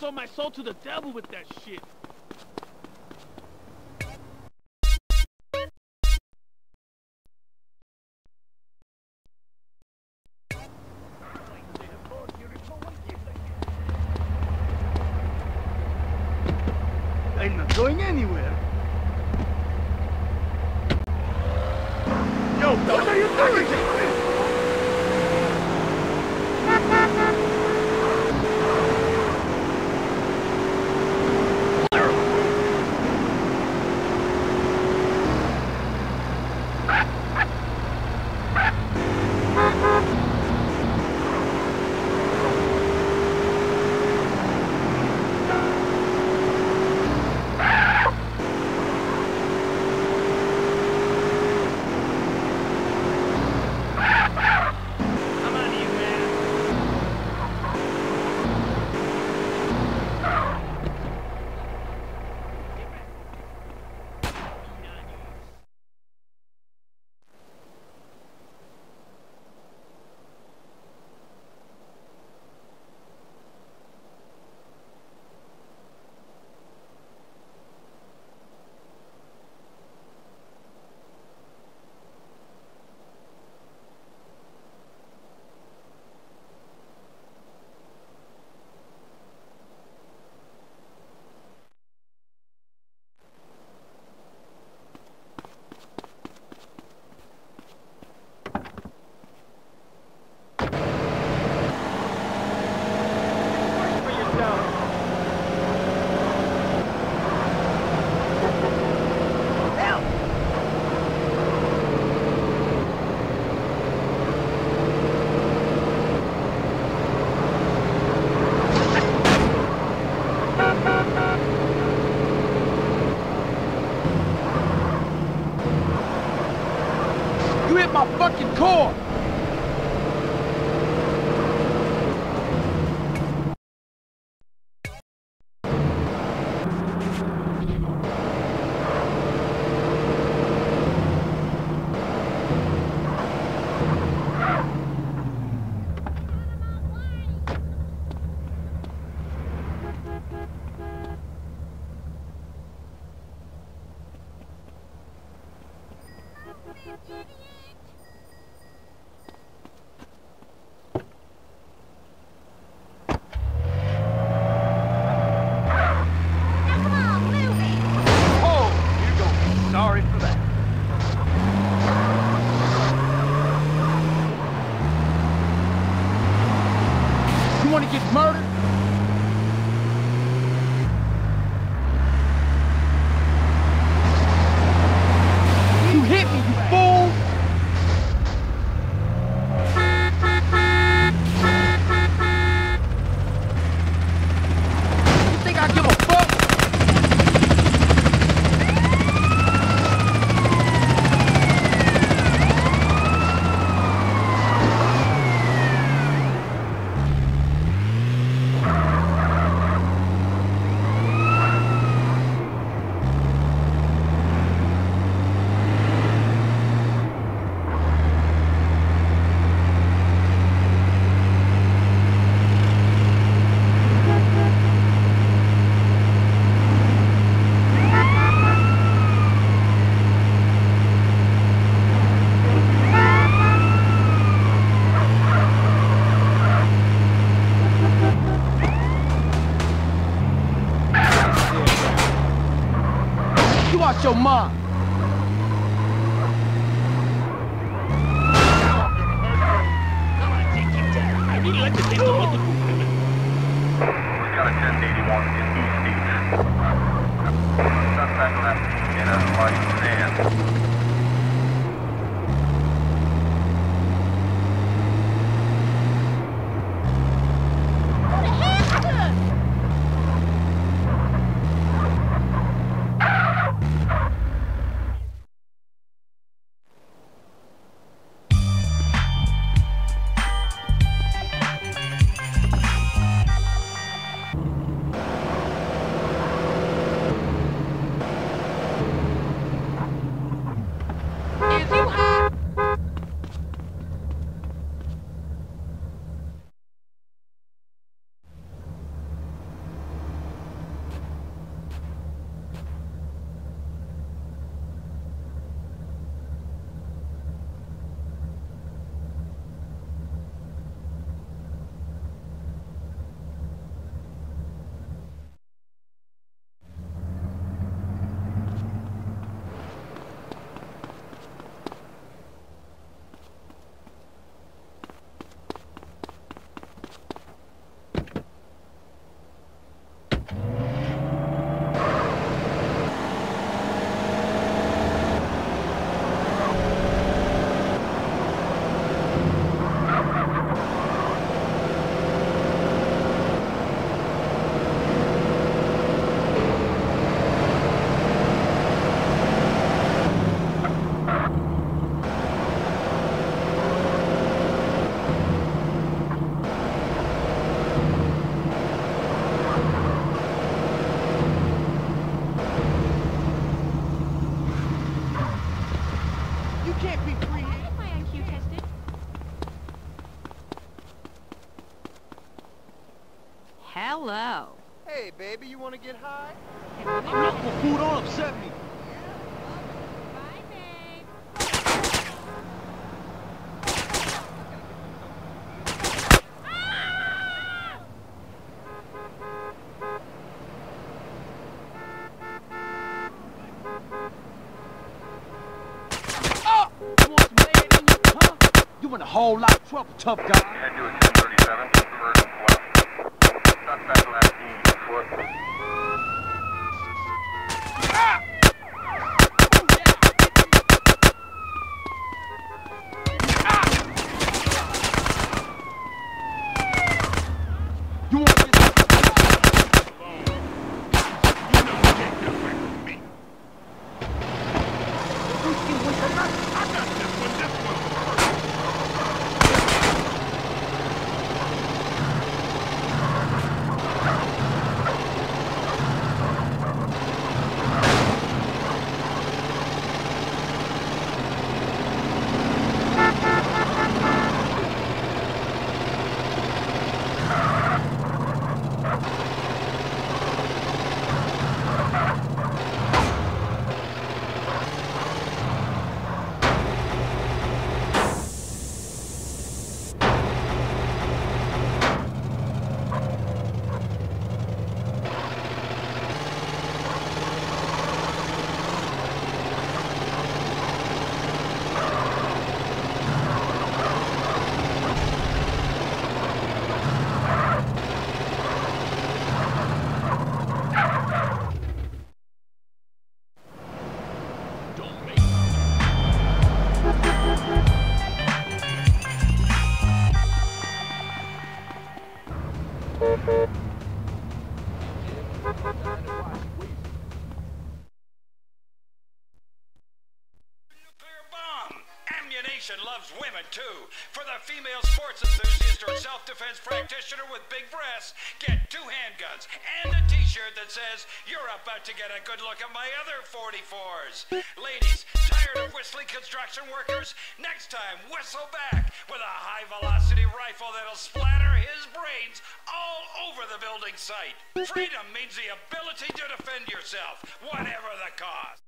sold my soul to the devil with that shit. I'm not going anywhere. Yo, what are you doing? You hit my fucking core! Want to get murdered? You hit me, you fool! You think I give a fuck? Watch your mom. Come on, take him down. I really like to take the multiple women. We got a 1081 in East Beach. Suspect left in a white sedan. Hello. Hey, baby, you want to get high? I'm not for food, don't upset me. Bye, babe. Oh! You want some lead in you, huh? You in a whole lot of trouble, tough guy. Head to a 1037, conversion left. Suspect left east, foot. Ah! You want to get You know you can't get away from me. I got this one, this one. Don't make Nuclear bomb! Ammunition loves women too. For the female sports enthusiast or self-defense practitioner with big breasts, get 2 handguns and a t-shirt that says, "You're about to get a good look at my other 44s." Ladies, tired of whistling construction workers? Next time, whistle back with a high-velocity rifle that'll splatter his brains all over the building site. Freedom means the ability to defend yourself, whatever the cost.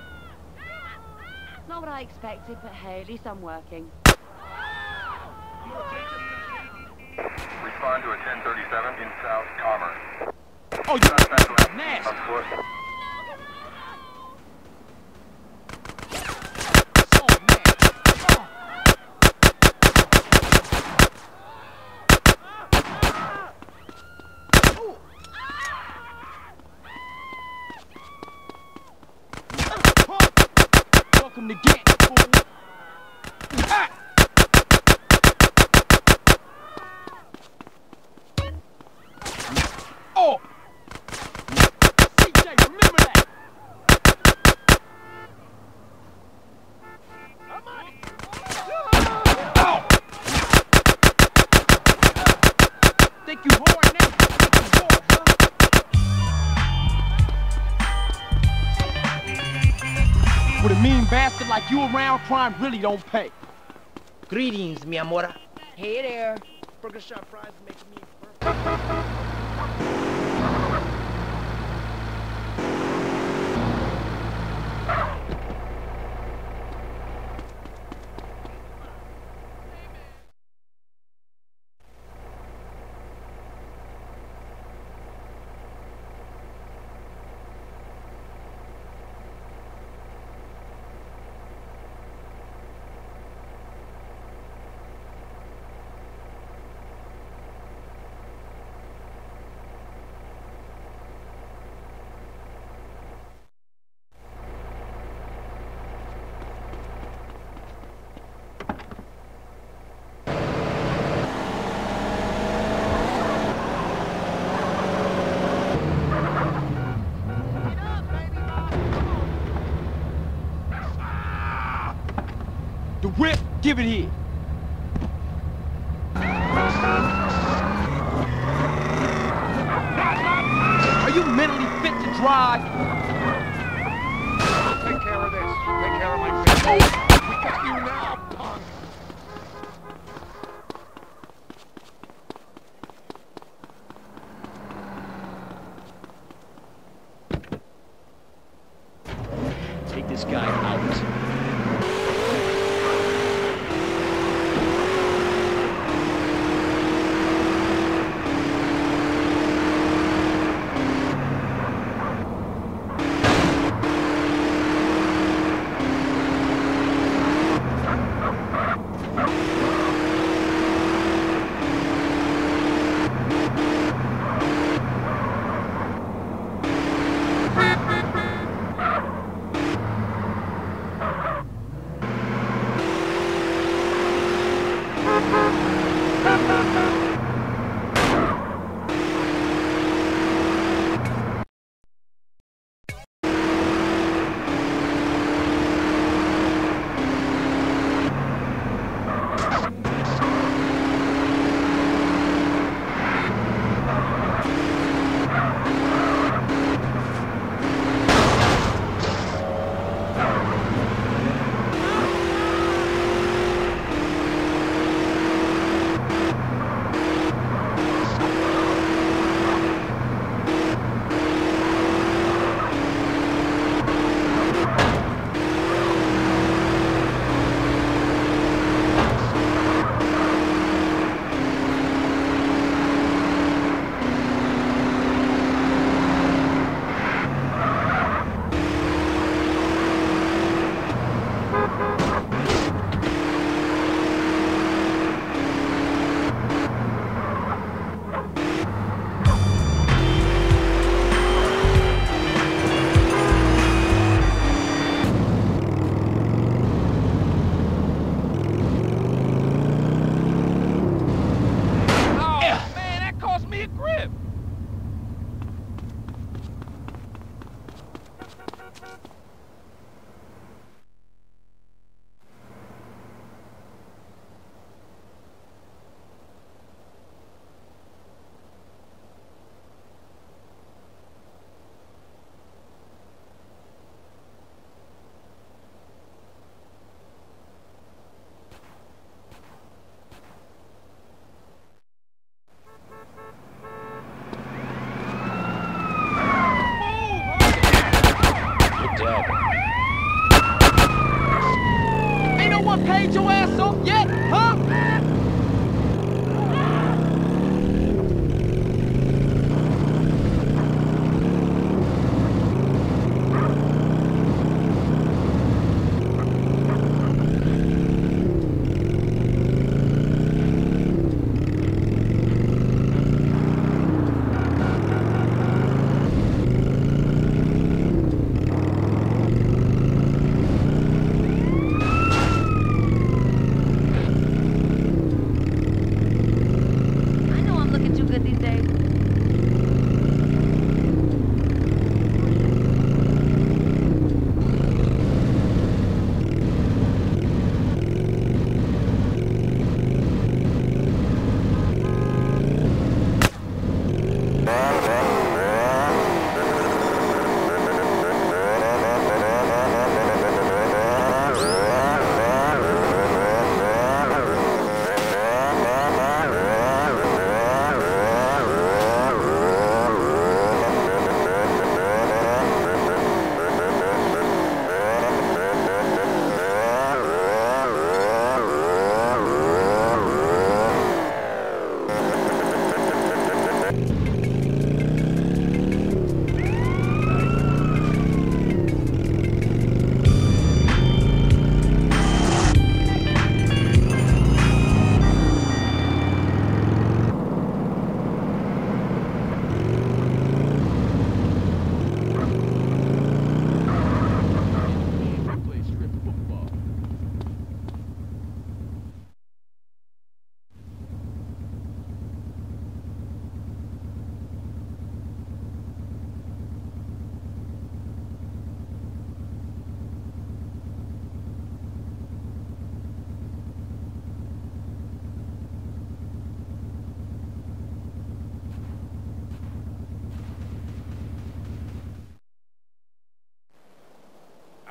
Not what I expected, but hey, at least I'm working. Respond to a 1037 in South Commerce. Oh, you Contact left nasty. on foot. So nasty. Welcome to Ghent, fool. Ah! Oh! CJ, remember that! I'm on it! Oh! Think you hard now? Think you hard, huh? With a mean bastard like you around, crime really don't pay. Greetings, mi amora. Hey there. Burger shot fries make me perfect. The whip, give it here. Are you mentally fit to drive? Take care of this. Take care of my business. We got you now, punk. Take this guy out.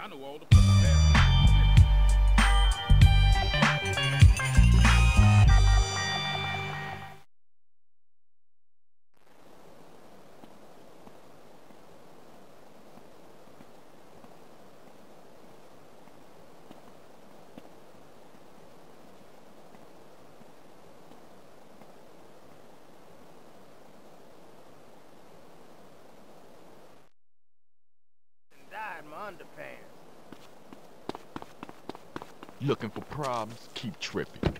I know all the fucking bad. Died in my underpants. Looking for problems? Keep tripping.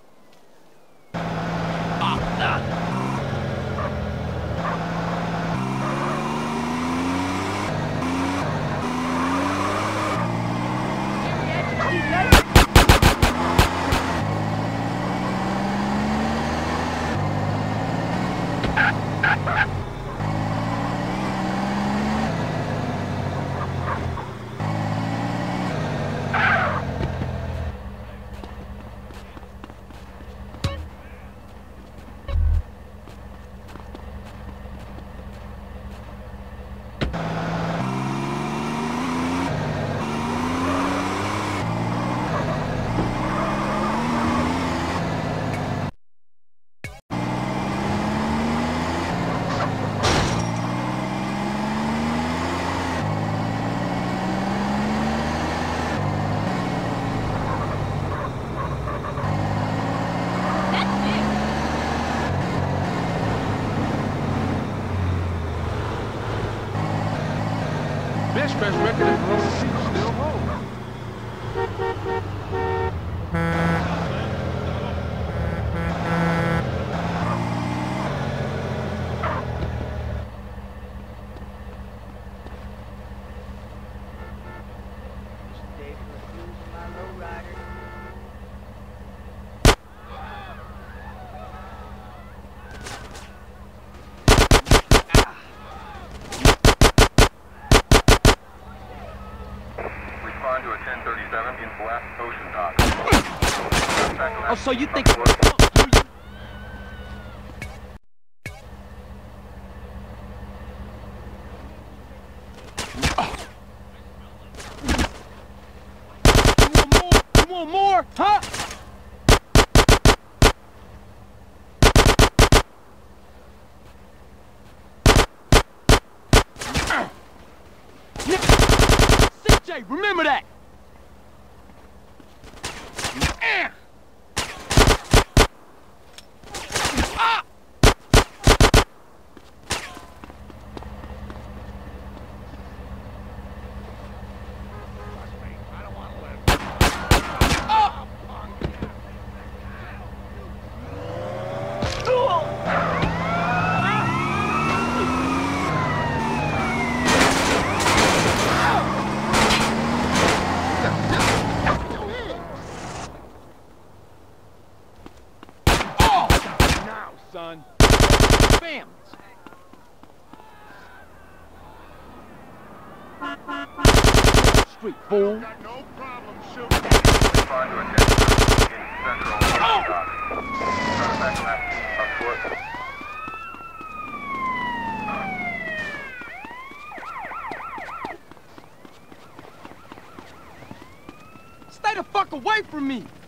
Best best record in Los Santos still holds. Stay confused, my lowrider. Respond to a 1037 in West Ocean Dock. Oh, so you think... You want more? Huh? CJ, remember that! Son. Bam! Street fool. Got no problem shooting. Respond to a 1037 in Central Ocean Dock. Back left, up foot. Stay the fuck away from me!